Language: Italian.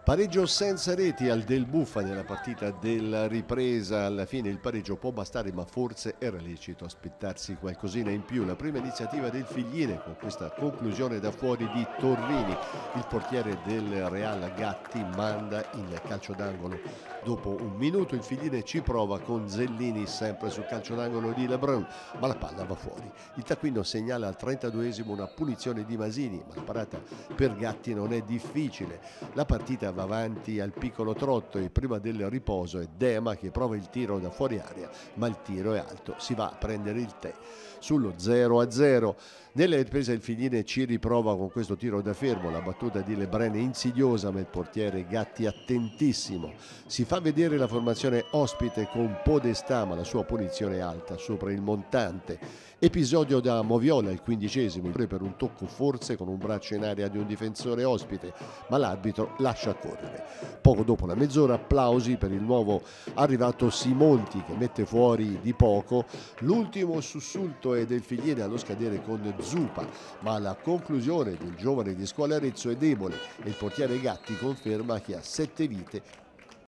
Pareggio senza reti al Del Buffa nella partita della ripresa. Alla fine il pareggio può bastare, ma forse era lecito aspettarsi qualcosina in più. La prima iniziativa del Figline con questa conclusione da fuori di Torrini. Il portiere del Real Gatti manda il calcio d'angolo. Dopo un minuto il Figline ci prova con Zellini sempre sul calcio d'angolo di Lebrun, ma la palla va fuori. Il taccuino segnala al 32esimo una punizione di Masini, ma la parata per Gatti non è difficile. La partita va avanti al piccolo trotto e prima del riposo è Dema che prova il tiro da fuori area, ma il tiro è alto, si va a prendere il tè. Sullo 0-0 nella ripresa il Figline ci riprova con questo tiro da fermo, la battuta di Lebrun è insidiosa ma il portiere Gatti attentissimo. Si fa vedere la formazione ospite con Podestà, ma la sua punizione è alta sopra il montante. Episodio da Moviola, il 15esimo, per un tocco forse con un braccio in aria di un difensore ospite, ma l'arbitro lascia correre. Poco dopo la mezz'ora applausi per il nuovo arrivato Simonti che mette fuori di poco. L'ultimo sussulto è del Figline allo scadere con Zupa, ma la conclusione del giovane di Scuola Arezzo è debole e il portiere Gatti conferma che ha 7 vite